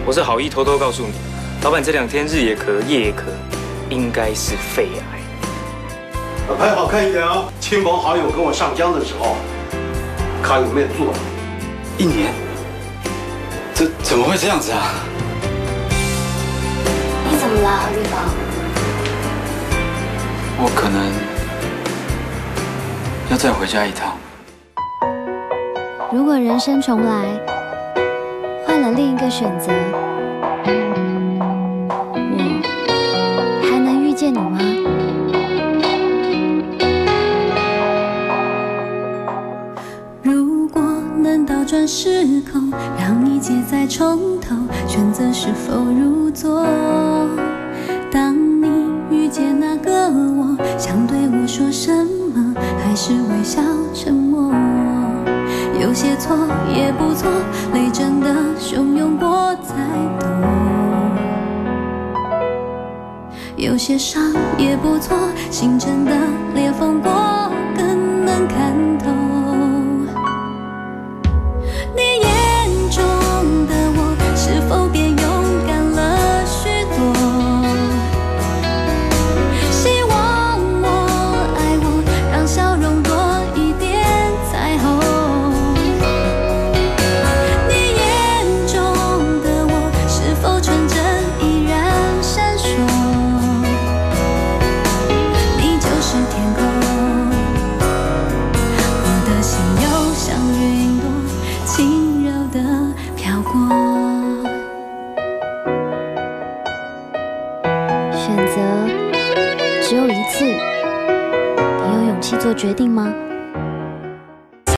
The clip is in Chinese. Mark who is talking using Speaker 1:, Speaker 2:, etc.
Speaker 1: 我是好意偷偷告诉你，老板这2天日也咳夜也咳，应该是肺癌。
Speaker 2: 拍好看一点啊！亲朋好友跟我上香的时候，看有没有做。
Speaker 3: 1年？这怎么会这样子啊？
Speaker 4: 你怎么了，绿宝？
Speaker 3: 我可能要再回家一趟。
Speaker 5: 如果人生重来，换了另一个选择，我还能遇见你吗？
Speaker 6: 如果能倒转时空，让一切再从头，选择是否如昨？当你遇见那个我，想对我说什么，还是微笑沉默？有些错也不错，泪真的汹涌过才懂。有些伤也不错，心真的裂缝过更能看透。你眼中的我，是否变勇敢了许多？希望我爱我，让笑容多一点彩虹。你眼中的我，是否纯真依然闪烁？你就是天空，我的心又像云朵，轻柔地飘过。
Speaker 5: 选择只有一次，你有勇气做决定吗？